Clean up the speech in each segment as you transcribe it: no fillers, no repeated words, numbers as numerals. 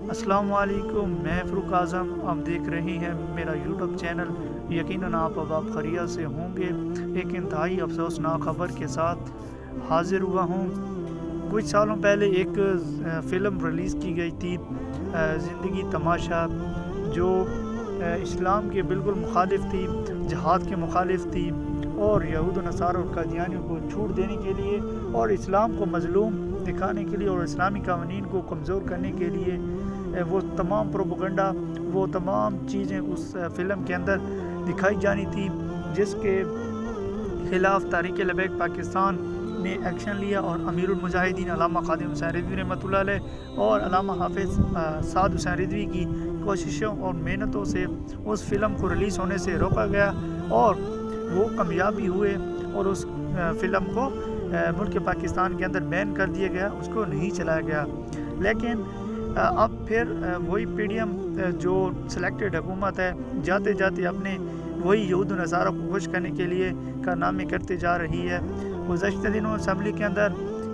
अस्सलाम वालेकुम, मैं फ़रूक आज़म। आप देख रहे हैं मेरा यूट्यूब चैनल। यकीनन आप अब खैरियत से होंगे। एक इंतहाई अफसोसनाक खबर के साथ हाज़िर हुआ हूँ। कुछ सालों पहले एक फ़िल्म रिलीज़ की गई थी, ज़िंदगी तमाशा, जो इस्लाम के बिल्कुल मुखालिफ थी, जिहाद के मुखालिफ थी और यहूद व नसारा और कादियानियों को छूट देने के लिए और इस्लाम को मज़लूम दिखाने के लिए और इस्लामी कानून को कमज़ोर करने के लिए वो तमाम प्रोपेगेंडा, वो तमाम चीज़ें उस फ़िल्म के अंदर दिखाई जानी थी, जिसके ख़िलाफ़ तहरीक लबैक पाकिस्तान ने एक्शन लिया और अमीरुल मुजाहिदीन अल्लामा खादिम हुसैन रिज़वी रहमतुल्लाह अलैह और अल्लामा हाफ़िज़ साद हुसैन रिज़वी की कोशिशों और मेहनतों से उस फ़िल्म को रिलीज़ होने से रोका गया और वो कामयाबी हुए और उस फ़िल्म को मुल्क पाकिस्तान के अंदर बैन कर दिया गया, उसको नहीं चलाया गया। लेकिन अब फिर वही पीडीएम जो सिलेक्टेड हुकूमत है, जाते जाते अपने वही यहूद नसारा को खुश करने के लिए कारनामे करते जा रही है। गुज़श्ता दिनों असम्बली के अंदर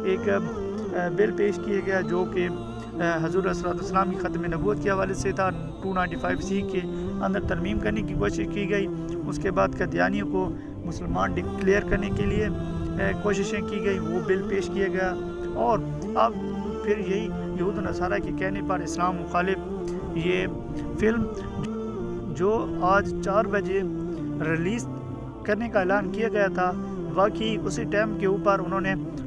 एक बिल पेश किया गया जो कि हज़ूर अस्सलाम की ख़त्म नबूवत के हवाले से था। 295C के अंदर तरमीम करने की कोशिश की गई। उसके बाद कादियानियों को मुसलमान डिक्लेयर करने के लिए कोशिशें की गई, वो बिल पेश किया गया और अब फिर यही यहूद नसारा के कहने पर इस्लाम मुखालिफ ये फ़िल्म जो आज 4 बजे रिलीज़ करने का ऐलान किया गया था, वाकई उसी टाइम के ऊपर उन्होंने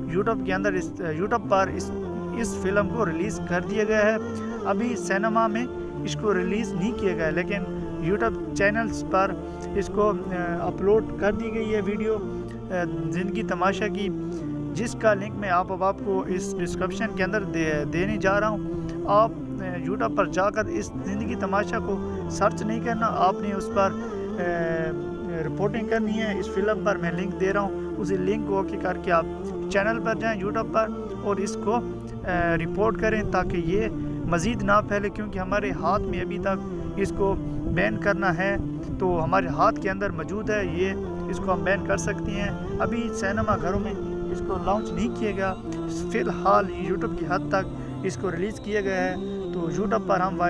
यूट्यूब पर इस फ़िल्म को रिलीज़ कर दिया गया है। अभी सिनेमा में इसको रिलीज़ नहीं किया गया, लेकिन यूट्यूब चैनल्स पर इसको अपलोड कर दी गई है वीडियो ज़िंदगी तमाशा की, जिसका लिंक मैं आपको इस डिस्क्रिप्शन के अंदर देने जा रहा हूँ। आप यूट्यूब पर जाकर इस ज़िंदगी तमाशा को सर्च नहीं करना, आपने उस पर रिपोर्टिंग करनी है। इस फिल्म पर मैं लिंक दे रहा हूँ, उसी लिंक को ओके करके आप चैनल पर जाएं यूट्यूब पर और इसको रिपोर्ट करें ताकि ये मज़ीद ना फैले, क्योंकि हमारे हाथ में अभी तक इसको बैन करना है, तो हमारे हाथ के अंदर मौजूद है, ये इसको हम बैन कर सकते हैं। अभी सिनेमा घरों में इसको लॉन्च नहीं किया गया, फ़िलहाल यूट्यूब की हद तक इसको रिलीज़ किया गया है, तो यूट्यूब पर हम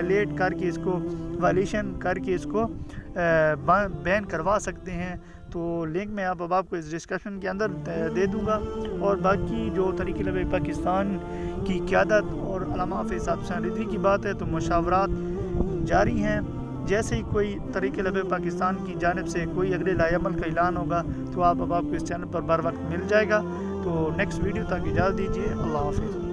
वायलेशन करके इसको बैन करवा सकते हैं। तो लिंक मैं आपको इस डिस्क्रिप्शन के अंदर दे दूंगा। और बाकी जो तहरीक लबैक पाकिस्तान की क़यादत और अल्लामा हाफ़िज़ साद हुसैन रिज़वी की बात है, तो मुशावरात जारी हैं। जैसे ही कोई तहरीक लबैक पाकिस्तान की जानिब से कोई अगले लाएअमल का ऐलान होगा तो आपको इस चैनल पर बर वक्त मिल जाएगा। तो नेक्स्ट वीडियो तक इजाज़त दीजिए। अल्लाह हाफ़िज़।